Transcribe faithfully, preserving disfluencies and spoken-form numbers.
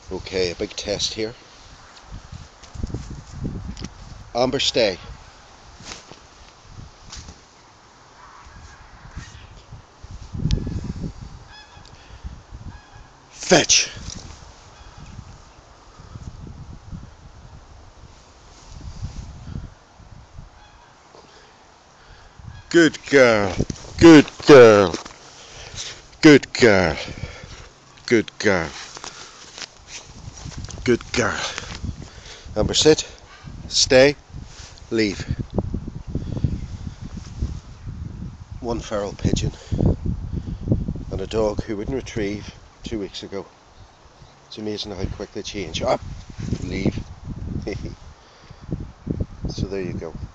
Okay, a big test here. Amber, stay. Fetch. Good girl. Good girl. Good girl. Good girl. Good girl. Amber, sit. Stay. Leave. One feral pigeon and a dog who wouldn't retrieve two weeks ago. It's amazing how quick they change. Up. Leave. So there you go.